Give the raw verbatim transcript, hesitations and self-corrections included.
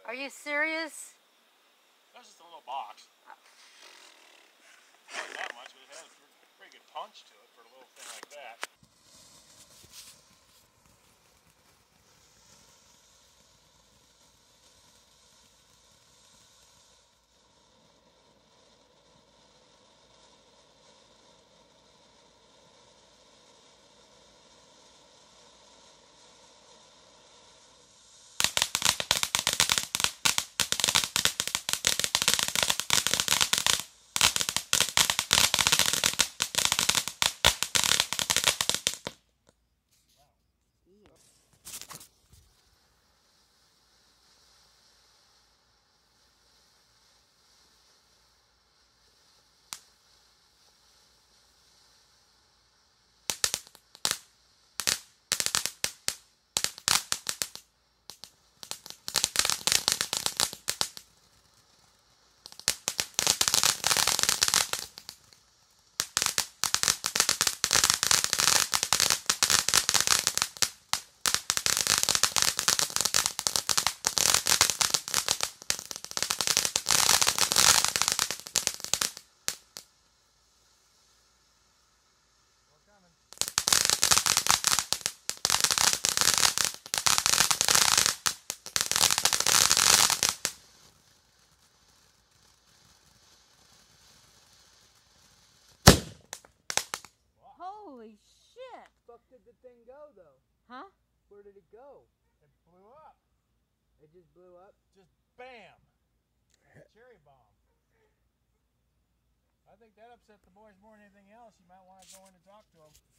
Are you serious? That's just a little box. Not that much, but it has a pretty good punch to it for a little thing like that. Holy shit! Fuck did the thing go though? Huh? Where did it go? It blew up. It just blew up? Just bam. Like a cherry bomb. I think that upset the boys more than anything else. You might want to go in and talk to them.